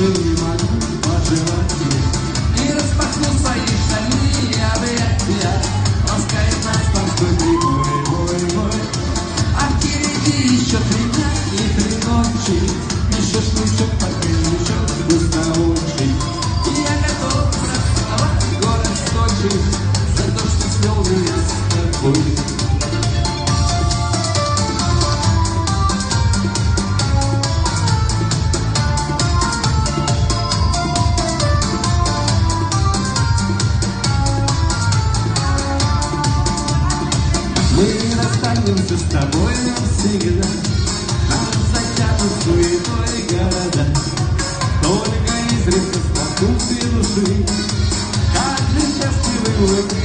пожелания и распахну свои шальные объятия. Ласкает нас морской прибой. А впереди еще 3 дня и 3 ночи. Еще шнурчок, покрыльчок, густоочий. И я готов расцеловать город Сочи за то, что свел меня с тобой. Мы расстанемся с тобой навсегда, нас затянут суетой города. Только изредка столкнутся души, как же счастливы мы.